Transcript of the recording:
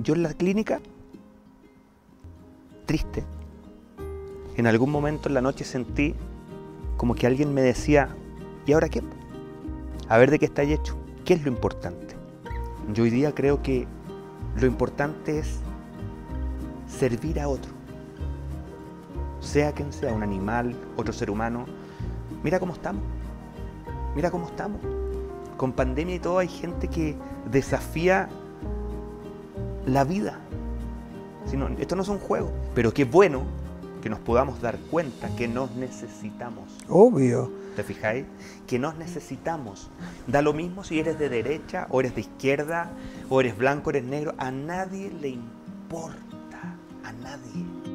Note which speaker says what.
Speaker 1: Yo en la clínica, triste. En algún momento en la noche sentí como que alguien me decía, ¿y ahora qué? A ver de qué estáis hecho. ¿Qué es lo importante? Yo hoy día creo que lo importante es servir a otro. Sea quien sea, un animal, otro ser humano. Mira cómo estamos. Mira cómo estamos. Con pandemia y todo hay gente que desafía la vida. Esto no es un juego. Pero qué bueno que nos podamos dar cuenta que nos necesitamos.
Speaker 2: Obvio.
Speaker 1: ¿Te fijáis? Que nos necesitamos. Da lo mismo si eres de derecha o eres de izquierda o eres blanco o eres negro. A nadie le importa. A nadie.